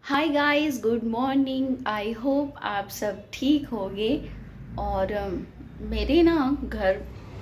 Hi guys, good morning. I hope आप सब ठीक होंगे। और मेरे ना घर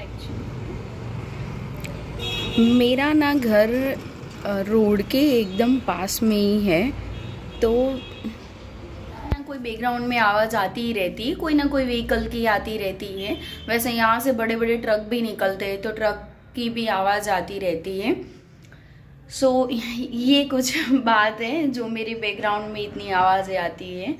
मेरा ना घर रोड के एकदम पास में ही है। तो ना कोई बैकग्राउंड में आवाज़ आती ही रहती है, कोई ना कोई व्हीकल की आती रहती है। वैसे यहाँ से बड़े बड़े ट्रक भी निकलते हैं तो ट्रक की भी आवाज़ आती रहती है। ये कुछ बात है जो मेरी बैकग्राउंड में इतनी आवाज़ें आती है।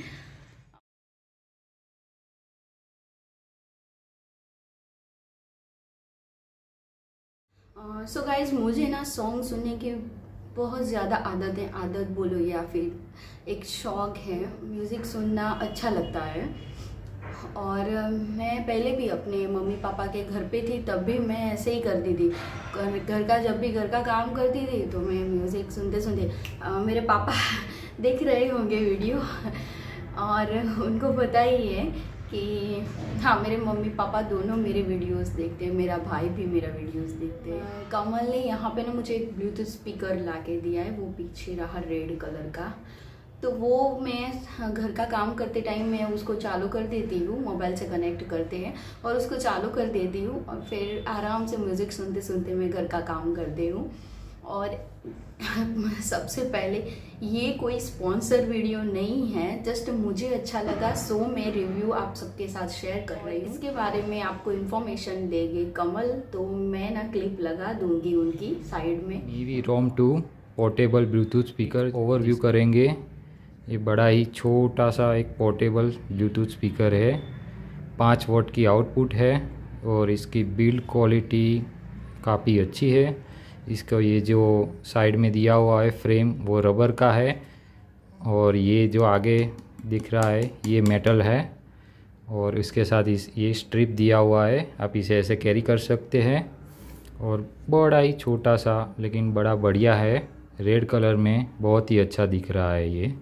सो गाइज, मुझे ना सॉन्ग सुनने की बहुत ज़्यादा आदत है। आदत बोलो या फिर एक शौक़ है। म्यूज़िक सुनना अच्छा लगता है। और मैं पहले भी अपने मम्मी पापा के घर पे थी तब भी मैं ऐसे ही करती थी। जब भी घर का काम करती थी तो मैं म्यूज़िक सुनते सुनते मेरे पापा देख रहे होंगे वीडियो और उनको पता ही है कि हाँ, मेरे मम्मी पापा दोनों मेरे वीडियोस देखते हैं। मेरा भाई भी मेरा वीडियोस देखते हैं। कमल ने यहाँ पे ना मुझे एक ब्लूटूथ स्पीकर ला के दिया है, वो पीछे रहा रेड कलर का। तो वो मैं घर का काम करते टाइम मैं उसको चालू कर देती हूँ, मोबाइल से कनेक्ट करते हैं और उसको चालू कर देती हूँ और फिर आराम से म्यूज़िक सुनते सुनते मैं घर का काम करती हूँ। और सबसे पहले ये कोई स्पॉन्सर वीडियो नहीं है, जस्ट मुझे अच्छा लगा सो मैं रिव्यू आप सबके साथ शेयर कर रही हूँ। इसके बारे में आपको इन्फॉर्मेशन देंगे कमल, तो मैं ना क्लिप लगा दूंगी उनकी साइड में। Mivi roam 2 portable bluetooth speaker overview करेंगे। ये बड़ा ही छोटा सा एक पोर्टेबल ब्लूटूथ स्पीकर है। 5 वॉट की आउटपुट है और इसकी बिल्ड क्वालिटी काफ़ी अच्छी है। इसका ये जो साइड में दिया हुआ है फ्रेम वो रबर का है और ये जो आगे दिख रहा है ये मेटल है और इसके साथ ये स्ट्रिप दिया हुआ है। आप इसे ऐसे कैरी कर सकते हैं और बड़ा ही छोटा सा लेकिन बड़ा बढ़िया है। रेड कलर में बहुत ही अच्छा दिख रहा है ये।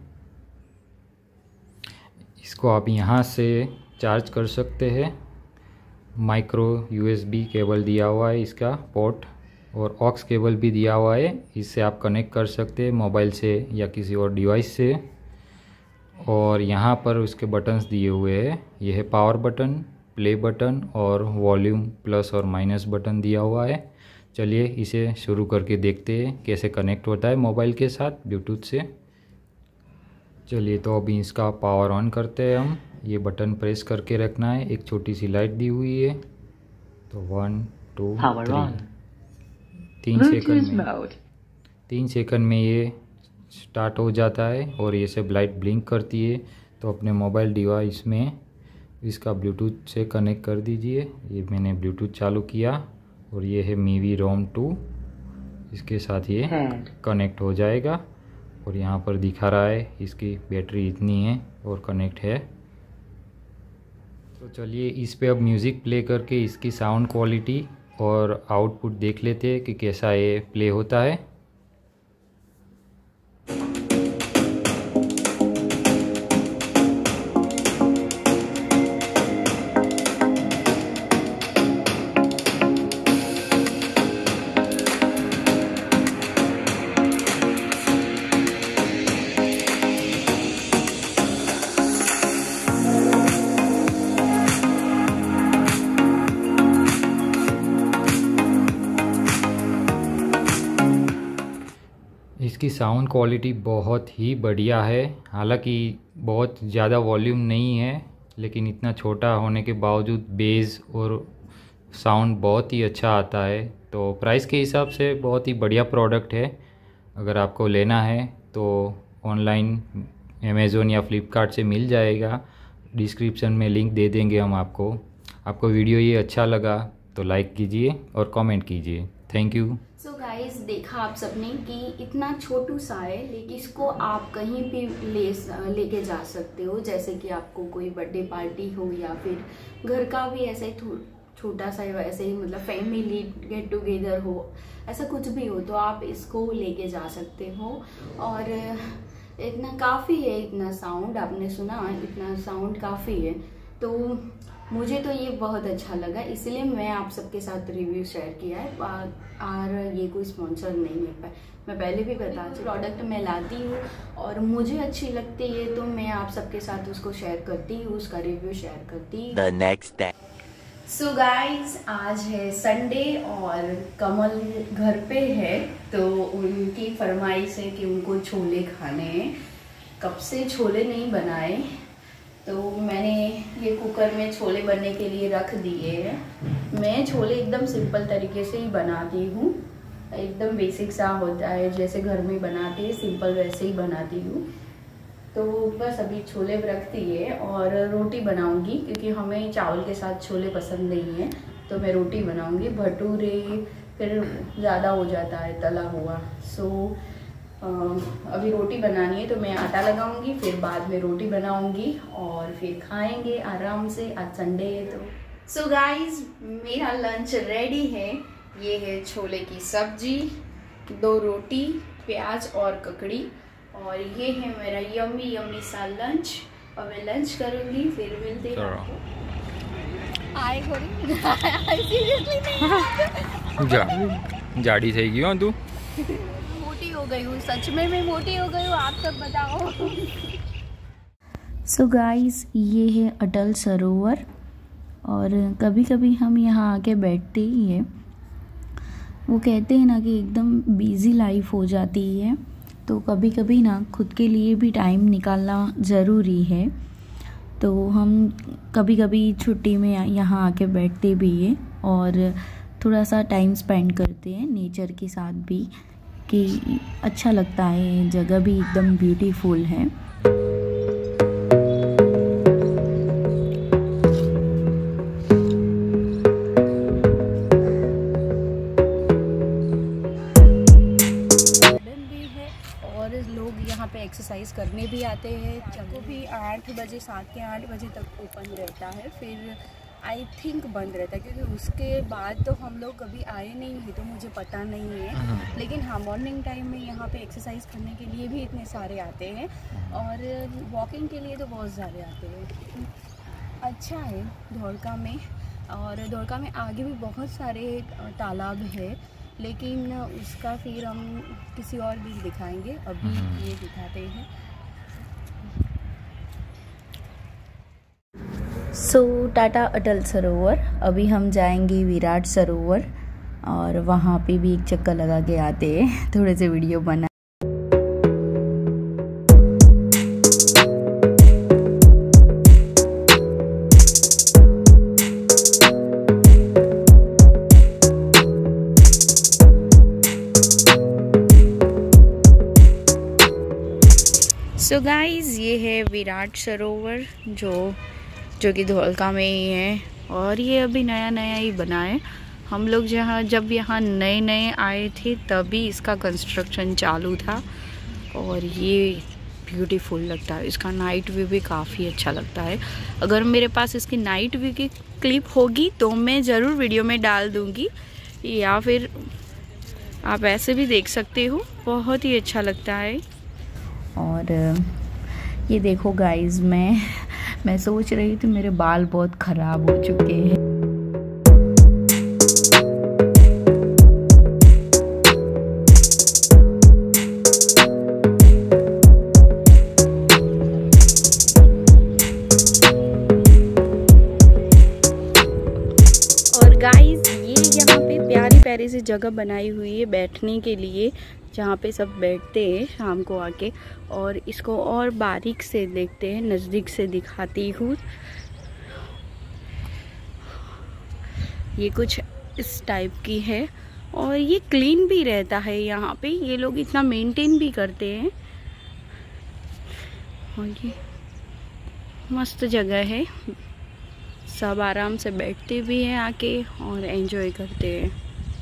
इसको आप यहाँ से चार्ज कर सकते हैं। माइक्रो USB केबल दिया हुआ है इसका पोर्ट और ऑक्स केबल भी दिया हुआ है। इससे आप कनेक्ट कर सकते हैं मोबाइल से या किसी और डिवाइस से। और यहाँ पर उसके बटन्स दिए हुए हैं। यह है पावर बटन, प्ले बटन और वॉल्यूम प्लस और माइनस बटन दिया हुआ है। चलिए इसे शुरू करके देखते हैं कैसे कनेक्ट होता है मोबाइल के साथ ब्लूटूथ से। चलिए तो अभी इसका पावर ऑन करते हैं हम। ये बटन प्रेस करके रखना है। एक छोटी सी लाइट दी हुई है। तो 1 2 3 3 सेकंड में ये स्टार्ट हो जाता है और ये सब लाइट ब्लिंक करती है। तो अपने मोबाइल डिवाइस में इसका ब्लूटूथ से कनेक्ट कर दीजिए। ये मैंने ब्लूटूथ चालू किया और ये है मीवी रोम 2। इसके साथ ये कनेक्ट हो जाएगा और यहाँ पर दिखा रहा है इसकी बैटरी इतनी है और कनेक्ट है। तो चलिए इस पे अब म्यूज़िक प्ले करके इसकी साउंड क्वालिटी और आउटपुट देख लेते हैं कि कैसा ये प्ले होता है। इसकी साउंड क्वालिटी बहुत ही बढ़िया है। हालांकि बहुत ज़्यादा वॉल्यूम नहीं है लेकिन इतना छोटा होने के बावजूद बेस और साउंड बहुत ही अच्छा आता है। तो प्राइस के हिसाब से बहुत ही बढ़िया प्रोडक्ट है। अगर आपको लेना है तो ऑनलाइन अमेज़ोन या फ्लिपकार्ट से मिल जाएगा। डिस्क्रिप्शन में लिंक दे देंगे हम आपको। आपको वीडियो ये अच्छा लगा तो लाइक कीजिए और कमेंट कीजिए। Thank you. सो गाइस, देखा आप सबने कि इतना छोटू सा है लेकिन इसको आप कहीं भी लेके जा सकते हो। जैसे कि आपको कोई बर्थडे पार्टी हो या फिर घर का भी ऐसे छोटा सा ऐसे ही मतलब फैमिली गेट टुगेदर हो, ऐसा कुछ भी हो तो आप इसको लेके जा सकते हो। और इतना काफ़ी है, इतना साउंड आपने सुना, इतना साउंड काफ़ी है। तो मुझे तो ये बहुत अच्छा लगा, इसलिए मैं आप सबके साथ रिव्यू शेयर किया है। और ये कोई स्पॉन्सर नहीं है, मैं पहले भी बता चुकी, प्रोडक्ट मैं लाती हूँ और मुझे अच्छी लगती है तो मैं आप सबके साथ उसको शेयर करती हूँ, उसका रिव्यू शेयर करती हूँ। The next day. So guys, आज है संडे और कमल घर पे है, तो उनकी फरमाइश है कि उनको छोले खाने हैं। कब से छोले नहीं बनाए, तो मैंने ये कुकर में छोले बनने के लिए रख दिए हैं। मैं छोले एकदम सिंपल तरीके से ही बनाती हूँ, एकदम बेसिक सा होता है जैसे घर में बनाते हैं, सिंपल वैसे ही बनाती हूँ। तो बस अभी छोले रख दिए और रोटी बनाऊंगी, क्योंकि हमें चावल के साथ छोले पसंद नहीं है, तो मैं रोटी बनाऊंगी। भटूरे फिर ज़्यादा हो जाता है तला हुआ, सो अभी रोटी बनानी है तो मैं आटा लगाऊंगी, फिर बाद में रोटी बनाऊंगी और फिर खाएंगे आराम से। आज संडे है तो। सो गाइज, मेरा लंच रेडी है। ये है छोले की सब्जी, 2 रोटी, प्याज और ककड़ी, और ये है मेरा यम्मी यम्मी सा लंच। और मैं लंच करूंगी, फिर मिलते हैं आपको। आए जाड़ी થઈ ગઈ હો તું? मोटी हो गई हूँ, सच में मैं मोटी हो गई हूँ, आप सब बताओ। सो गाइस, ये है अटल सरोवर और कभी कभी हम यहाँ आके बैठते ही हैं। वो कहते हैं ना कि एकदम बिजी लाइफ हो जाती है, तो कभी कभी ना खुद के लिए भी टाइम निकालना ज़रूरी है। तो हम कभी कभी छुट्टी में यहाँ आके बैठते भी हैं और थोड़ा सा टाइम स्पेंड करते हैं नेचर के साथ भी, कि अच्छा लगता है। जगह भी एकदम ब्यूटीफुल है। यहाँ पे एक्सरसाइज करने भी आते हैं। जगह भी 8 बजे, 7 के 8 बजे तक ओपन रहता है, फिर आई थिंक बंद रहता है, क्योंकि उसके बाद तो हम लोग कभी आए नहीं है तो मुझे पता नहीं है। लेकिन हाँ, मॉर्निंग टाइम में यहाँ पे एक्सरसाइज करने के लिए भी इतने सारे आते हैं और वॉकिंग के लिए तो बहुत ज़्यादा आते हैं। अच्छा है धोलका में, और धोलका में आगे भी बहुत सारे तालाब है, लेकिन उसका फिर हम किसी और दिन दिखाएंगे। अभी ये दिखाते हैं। सो टाटा अटल सरोवर। अभी हम जाएंगे विराट सरोवर और वहाँ पे भी एक चक्कर लगा के आते हैं, थोड़े से वीडियो बना। सो गाइस, ये है विराट सरोवर जो कि धोलका में ही है, और ये अभी नया नया ही बना है। हम लोग जब यहाँ नए नए आए थे तभी इसका कंस्ट्रक्शन चालू था, और ये ब्यूटीफुल लगता है। इसका नाइट व्यू भी काफ़ी अच्छा लगता है। अगर मेरे पास इसकी नाइट व्यू की क्लिप होगी तो मैं ज़रूर वीडियो में डाल दूँगी, या फिर आप ऐसे भी देख सकते हो, बहुत ही अच्छा लगता है। और ये देखो गाइस, मैं सोच रही थी मेरे बाल बहुत ख़राब हो चुके हैं। और गाइस, ये यहाँ पे प्यारी प्यारी सी जगह बनाई हुई है बैठने के लिए, जहाँ पे सब बैठते हैं शाम को आके। और इसको और बारीक से देखते हैं, नज़दीक से दिखाती हूँ। ये कुछ इस टाइप की है, और ये क्लीन भी रहता है यहाँ पे। ये लोग इतना मेंटेन भी करते हैं, और ये मस्त जगह है। सब आराम से बैठते भी हैं आके और एंजॉय करते हैं।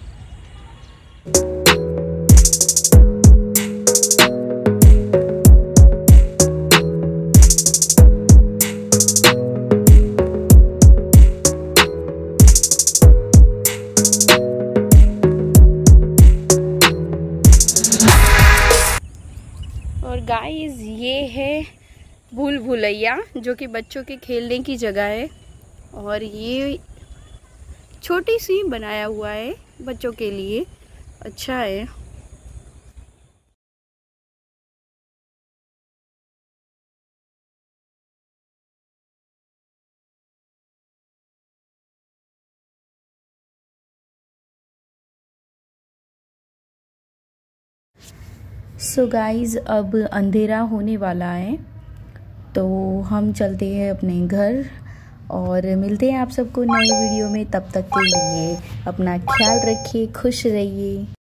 और गाइस, ये है भूल भुलैया, जो कि बच्चों के खेलने की जगह है। और ये छोटी सी बनाया हुआ है बच्चों के लिए, अच्छा है। सो गाइज़, अब अंधेरा होने वाला है तो हम चलते हैं अपने घर और मिलते हैं आप सबको नए वीडियो में। तब तक के लिए अपना ख्याल रखिए, खुश रहिए।